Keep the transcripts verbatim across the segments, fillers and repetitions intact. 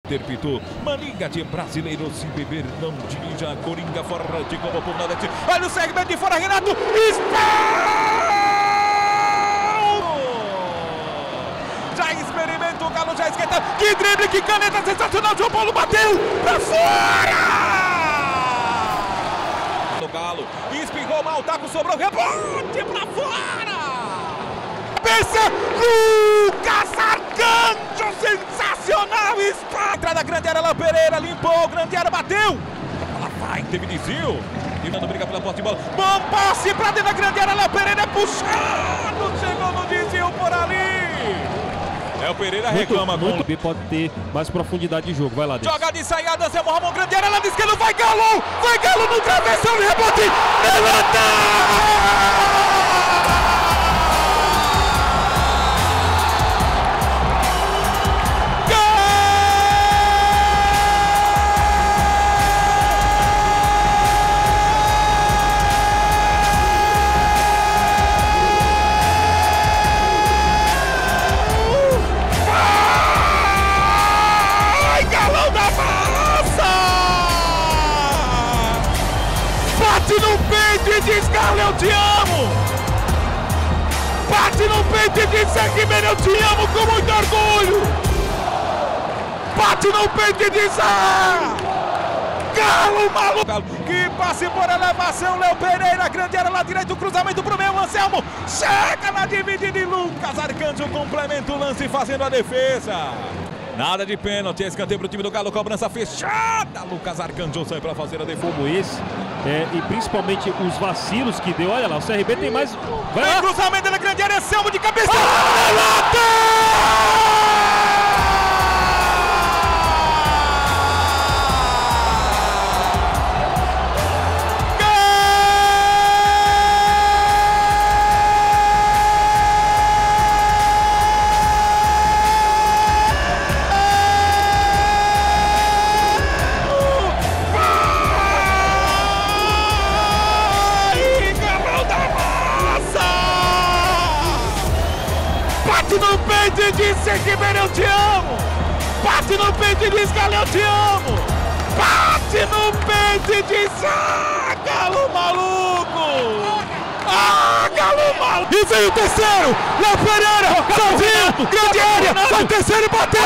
Interpretou Maninga de brasileiro, se beber não dirija. Coringa forte como por nada. Olha o segmento de fora, Renato. Já experimenta o Galo, já esquenta. Que drible, que caneta sensacional. João Paulo bateu pra fora. O Galo espirrou mal, o taco sobrou. Rebote pra fora. Pensa, Lucas Arcanjo, sensacional. Entrada grande área, Léo Pereira limpou, grande área, bateu. Ela vai, teve desvio. Rimando briga pela posse de bola. Bom passe pra dentro da grande área, Léo Pereira é puxado. Chegou no desvio por ali. Léo Pereira muito, reclama. Muito com... pode ter mais profundidade de jogo, vai lá dentro. Joga de saída, Zé Ramon, grande área, lá de esquerda, vai Galo. Vai Galo no travessão, rebote. Levanta! No peito e diz, Galo, eu te amo. Bate no peito e diz, Segmento, eu te amo com muito orgulho. Bate no peito e diz, ah, Galo, maluco. Galo. Que passe por elevação, Léo Pereira, grande área lá direito, cruzamento pro meu Anselmo. Chega na dividida e Lucas Arcanjo complementa o lance fazendo a defesa. Nada de pênalti, escanteio pro time do Galo, cobrança fechada. Lucas Arcanjo sai pra fazer a defesa. Como esse, é, e principalmente os vacilos que deu. Olha lá, o C R B tem mais. Vai lá. Cruzamento na grande área, Anselmo de cabeça. Ah, bate no peito e diz, Segmento, eu te amo. Bate no peito e diz, Galo, eu te amo. Bate no peito e diz, ah, Galo maluco. Ah, Galo maluco. E veio o terceiro, Léo Pereira, sozinho, grande área, vai o terceiro e bateu.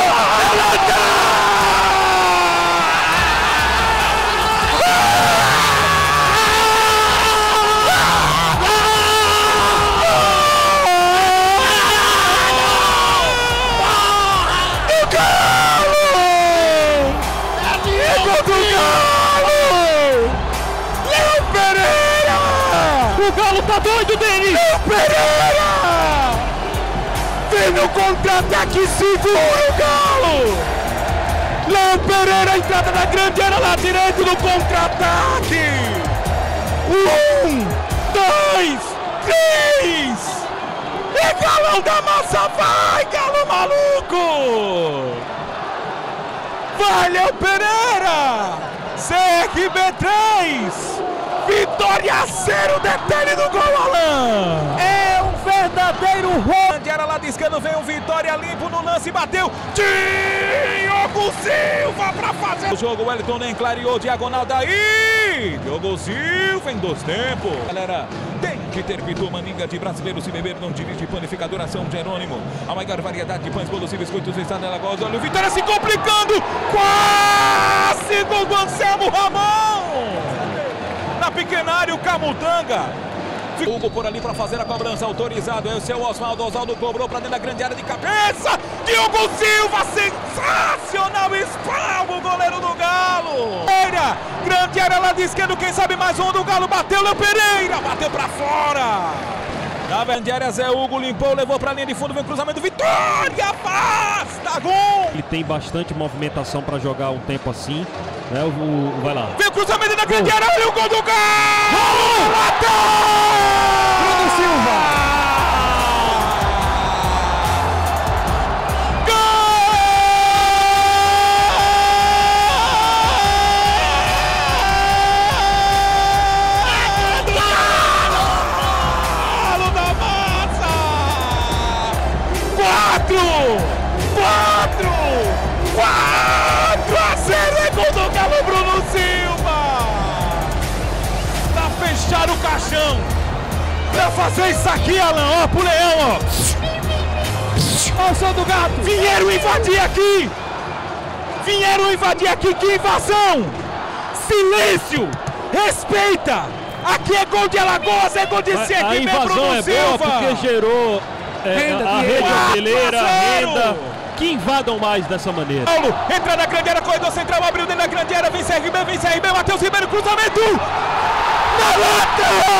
O Galo tá doido, Denis! Léo Pereira! Vem no contra-ataque, segura o Galo! Léo Pereira, entrada na grande área lá direito no contra-ataque! Um, dois, três! E Galão da Massa, vai, Galo maluco! Vai, Léo Pereira! C R B três! Vitória zero, detalhe do gol, Alan! É um verdadeiro gol! Grande área lá de esquerda, vem o Vitória limpo no lance, bateu! Diogo Silva pra fazer o jogo, Wellington nem clareou, diagonal daí! Diogo Silva em dois tempos! Galera, tem que ter Pitu, Maninga de brasileiro, se beber não dirige, panificadora São Jerônimo. A maior variedade de pães, bolos e biscoitos está na Lagoa. Olha o Vitória se complicando! Quase gol do Anselmo Ramon! Na pequenária, o Camutanga. Hugo por ali para fazer a cobrança, autorizado. É o seu Oswaldo. Oswaldo cobrou para dentro da grande área de cabeça. Diogo Silva, sensacional. Espalma o goleiro do Galo. Pereira, grande área lá de esquerda. Quem sabe mais um do Galo. Bateu, Léo Pereira. Bateu para fora. Na grande área, Zé Hugo limpou, levou para a linha de fundo. Vem o cruzamento. Vitória, afasta, gol. Ele tem bastante movimentação para jogar um tempo assim. É, o, o, vai lá. Vem o cruzamento na grande área, olha o gol do Galo! Diogo Silva! Gol! Galo da Massa! Quatro! Quatro! Quatro! Pra fazer isso aqui, Alan, ó, pro Leão, ó. Ó o som do gato. Vieram invadir aqui. Vieram invadir aqui, que invasão. Silêncio. Respeita. Aqui é gol de Alagoas, é gol de Sergipe. A invasão é boa porque gerou é, renda, a rede hoteleira, renda. Que invadam mais dessa maneira. Paulo, entra na grande área, corredor central, abriu dentro da grande área, vem C R B, vem C R B, Matheus Ribeiro, cruzamento. Na lata!